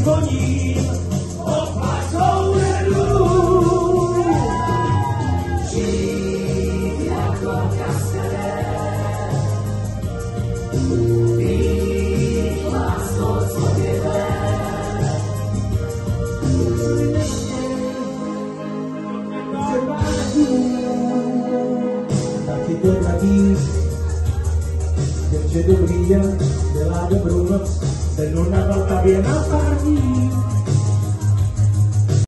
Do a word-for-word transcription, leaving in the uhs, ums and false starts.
zvoním, opasou hru. Žít jako kaskadér, být láskou sobě ver. Taky to platí, že dobrý den dělá dobrou noc, sednu na Vltavě na pár dní.